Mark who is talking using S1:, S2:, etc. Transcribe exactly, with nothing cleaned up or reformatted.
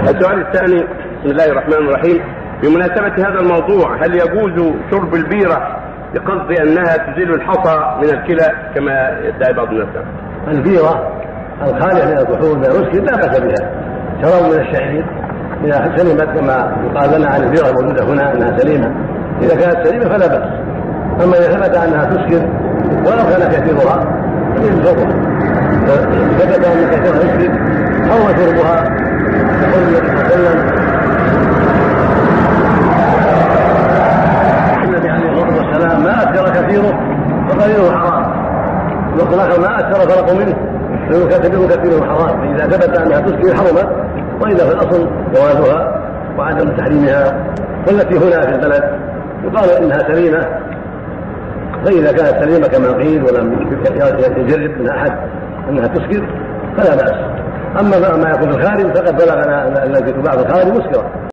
S1: السؤال الثاني: بسم الله الرحمن الرحيم. بمناسبة هذا الموضوع، هل يجوز شرب البيرة بقصد أنها تزيل الحصى من الكلى كما يدعي بعض الناس؟
S2: البيرة الخالية من الكحول من المسكر لا بأس بها، شراب من الشعير إذا سلمت كما يقال لنا عن البيرة الموجودة هنا أنها سليمة، إذا كانت سليمة فلا بأس. أما إذا ثبت أنها تسكر ولو كان كثيرها فليس شربها، ثبت أن كثيرها يسكر أو شربها يقول النبي صلى الله عليه وسلم النبي عليه الصلاة والسلام: ما أسكر كثيره فقليله حرام، والآخر ما أسكر فرق منه فيكتبه كثيره حرام. فإذا ثبت أنها تسكر حرمت، وإذا في الأصل جوازها وعدم تحريمها. والتي هنا في البلد يقال إنها سليمة، فإذا كانت سليمة كما قيل ولم يجرب من أحد أنها تسكر فلا بأس. أما ما يكون في الخارج فقد بلغنا التي تباع في الخارج مسكرة.